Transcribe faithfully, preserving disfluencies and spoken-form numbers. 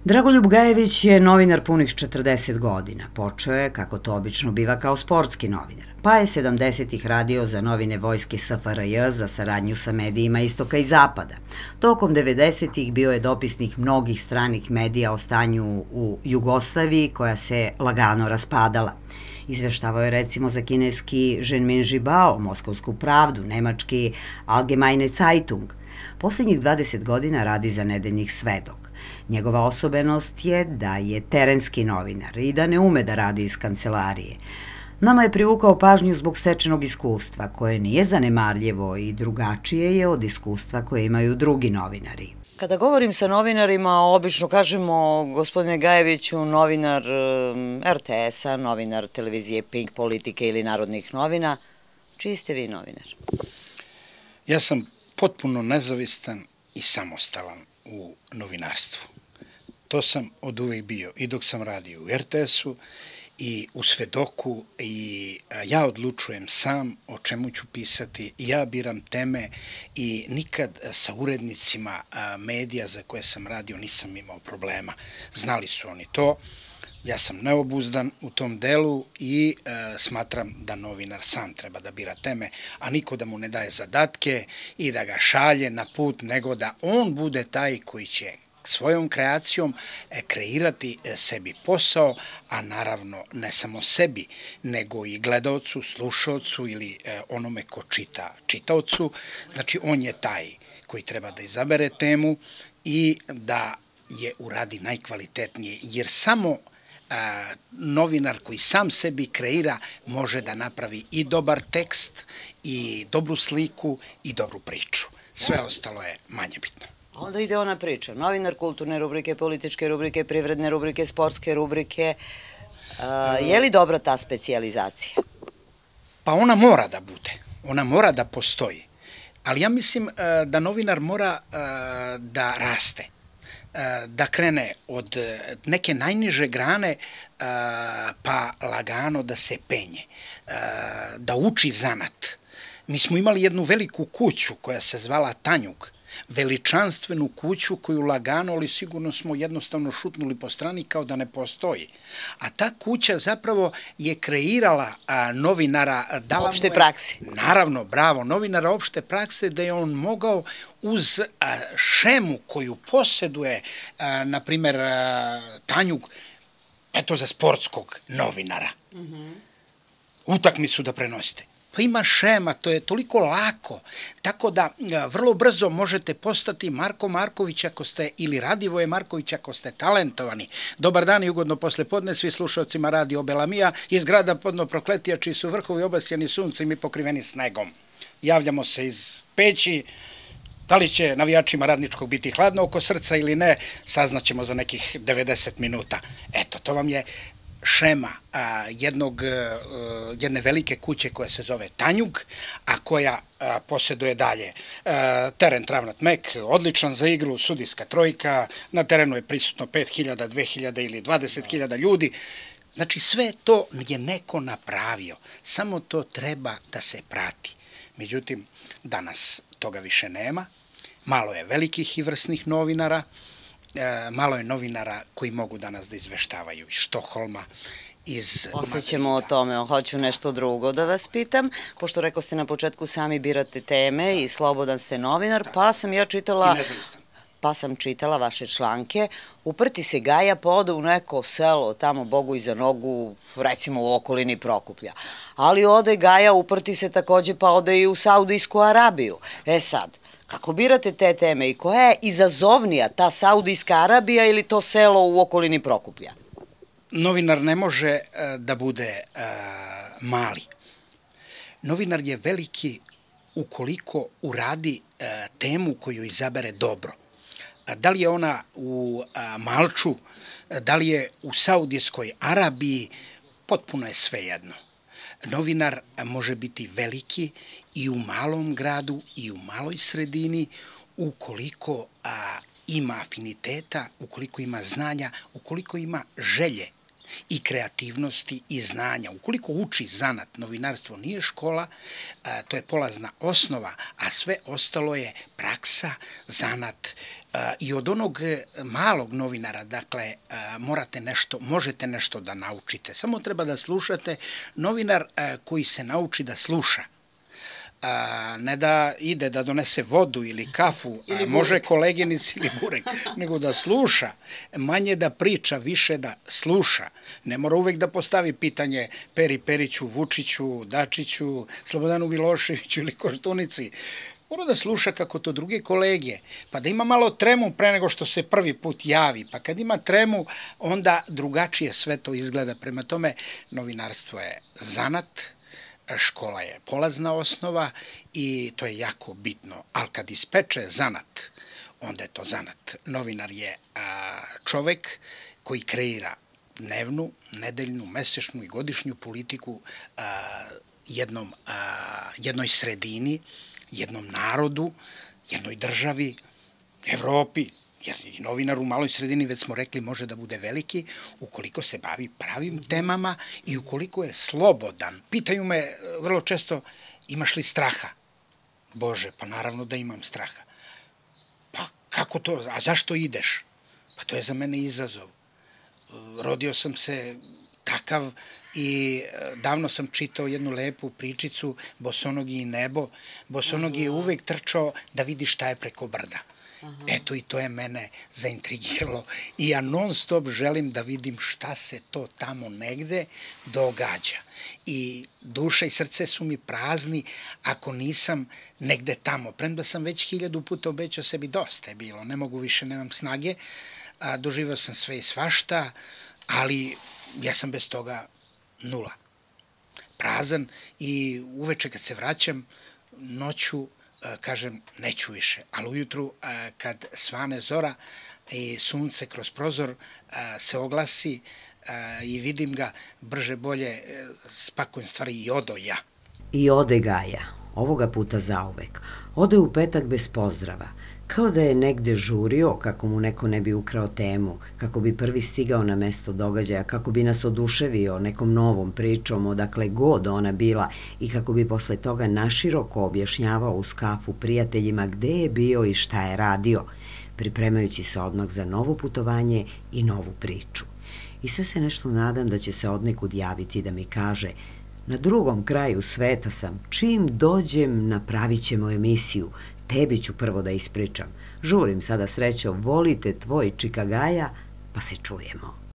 Dragoljub Gajević je novinar punih četrdeset godina. Počeo je, kako to obično biva, kao sportski novinar. Pa je sedamdesetih radio za novine Vojske S F R J za saradnju sa medijima istoka i zapada. Tokom devedesetih bio je dopisnik mnogih stranih medija o stanju u Jugoslaviji, koja se lagano raspadala. Izveštavao je recimo za kineski Zhenmin Žibao, Moskovsku pravdu, nemački Allgemeine Zeitung. Poslednjih dvadeset godina radi za nedeljnik Svedok. Njegova osobenost je da je terenski novinar i da ne ume da radi iz kancelarije. Nama je privukao pažnju zbog stečenog iskustva, koje nije zanemarljivo i drugačije je od iskustva koje imaju drugi novinari. Kada govorim sa novinarima, obično kažemo, gospodine Gajeviću, novinar R T S-a, novinar televizije Pink, Politike ili Narodnih novina. Čiji ste vi novinar? Ja sam potpuno nezavistan i samostalan u novinarstvu. To sam od uvek bio i dok sam radio u R T S-u i u Svedoku i ja odlučujem sam o čemu ću pisati, ja biram teme i nikad sa urednicima medija za koje sam radio nisam imao problema. Znali su oni to. Ja sam neobuzdan u tom delu i e, smatram da novinar sam treba da bira teme, a niko da mu ne daje zadatke i da ga šalje na put, nego da on bude taj koji će svojom kreacijom e, kreirati e, sebi posao, a naravno ne samo sebi, nego i gledaocu, slušaocu ili e, onome ko čita čitaocu. Znači, on je taj koji treba da izabere temu i da je uradi najkvalitetnije, jer samo A, novinar koji sam sebi kreira može da napravi i dobar tekst, i dobru sliku, i dobru priču. Sve ostalo je manje bitno. Onda ide ona priča. Novinar kulturne rubrike, političke rubrike, privredne rubrike, sportske rubrike. A, je li dobra ta specijalizacija? Pa ona mora da bude. Ona mora da postoji. Ali ja mislim a, da novinar mora a, da raste, da krene od neke najniže grane pa lagano da se penje, da uči zanat. Mi smo imali jednu veliku kuću koja se zvala Tanjug, veličanstvenu kuću koju lagano, ali sigurno smo jednostavno šutnuli po strani kao da ne postoji. A ta kuća zapravo je kreirala a, novinara. Dala opšte je, prakse. Naravno, bravo, novinara opšte prakse, da je on mogao uz a, šemu koju poseduje, a, na primer, a, Tanjug, eto za sportskog novinara. Mm-hmm. Utakmicu da prenosite. Pa ima šema, to je toliko lako, tako da vrlo brzo možete postati Marko Marković ako ste, ili Radivoje Marković ako ste talentovani. Dobar dan i ugodno poslepodne svi slušalcima Radio Belamija iz grada Podno Prokletija, čiji su vrhovi obasjani suncem i pokriveni snegom. Javljamo se iz Peći. Da li će navijačima Radničkog biti hladno oko srca ili ne, saznaćemo za nekih devedeset minuta. Eto, to vam je šema a, jednog, a, jedne velike kuće koja se zove Tanjug, a koja a, posjeduje dalje a, teren Travnat Mek, odličan za igru, sudijska trojka, na terenu je prisutno pet hiljada, dve hiljade ili dvadeset hiljada ljudi. Znači sve to je neko napravio, samo to treba da se prati. Međutim, danas toga više nema, malo je velikih i vrsnih novinara, E, malo je novinara koji mogu danas da izveštavaju iz Štokholma, iz Posle ćemo o tome, hoću nešto drugo da vas pitam, pošto rekao ste na početku sami birate teme i slobodan ste novinar, pa sam ja čitala... pa sam čitala vaše članke, uprti se Gaja pa ode u neko selo, tamo Bogu iza nogu, recimo u okolini Prokuplja. Ali ode Gaja, uprti se takođe pa ode i u Saudijsku Arabiju. E sad, kako birate te teme i koja je izazovnija, ta Saudijska Arabija ili to selo u okolini Prokuplja? Novinar ne može da bude mali. Novinar je veliki ukoliko uradi temu koju izabere dobro. Da li je ona u Malču, da li je u Saudijskoj Arabiji, potpuno je svejedno. Novinar može biti veliki i u malom gradu i u maloj sredini ukoliko a, ima afiniteta, ukoliko ima znanja, ukoliko ima želje. i kreativnosti i znanja. Ukoliko uči zanat, novinarstvo nije škola, to je polazna osnova, a sve ostalo je praksa, zanat. I od onog malog novinara, dakle, morate nešto, možete nešto da naučite. Samo treba da slušate. Novinar koji se nauči da sluša, a, ne da ide da donese vodu ili kafu, ili a može koleginici ili burek, nego da sluša, manje da priča, više da sluša. Ne mora uvek da postavi pitanje Peri Periću, Vučiću, Dačiću, Slobodanu Miloševiću ili Koštunici. Mora da sluša kako to druge kolege, pa da ima malo tremu pre nego što se prvi put javi, pa kad ima tremu, onda drugačije sve to izgleda. Prema tome, novinarstvo je zanat, škola je polazna osnova i to je jako bitno, ali kad ispeče zanat, onda je to zanat. Novinar je a, čovek koji kreira dnevnu, nedeljnu, mesečnu i godišnju politiku a, jednom, a, jednoj sredini, jednom narodu, jednoj državi, Evropi, jer i novinar u maloj sredini, već smo rekli, može da bude veliki ukoliko se bavi pravim temama i ukoliko je slobodan. Pitaju me vrlo često, imaš li straha? Bože, pa naravno da imam straha. Pa kako to, a zašto ideš? Pa to je za mene izazov. Rodio sam se takav i davno sam čitao jednu lepu pričicu Bosonogi i nebo. Bosonogi je uvek trčao da vidi šta je preko brda. Aha. Eto, i to je mene zaintrigiralo i ja non stop želim da vidim šta se to tamo negde događa. I duša i srce su mi prazni ako nisam negde tamo. Premda sam već hiljadu puta obećao sebi, dosta je bilo, ne mogu više, nemam snage, a, doživao sam sve i svašta, ali ja sam bez toga nula. Prazan i uveče kad se vraćam, noću kažem, neću više, ali ujutru kad svane zora i sunce kroz prozor se oglasi i vidim ga, brže bolje spakujem stvari i odo ja. I ode Gaja, ovoga puta zauvek. Ode u petak bez pozdrava, kao da je negde žurio kako mu neko ne bi ukrao temu, kako bi prvi stigao na mesto događaja, kako bi nas oduševio nekom novom pričom odakle god ona bila i kako bi posle toga naširoko objašnjavao uz kafu prijateljima gde je bio i šta je radio, pripremajući se odmah za novo putovanje i novu priču. I sve se nešto nadam da će se odnekud javiti da mi kaže: na drugom kraju sveta sam, čim dođem napravit ćemo emisiju, tebi ću prvo da ispričam. Žurim sada, srećo, volite tvoj Čikagaja, pa se čujemo.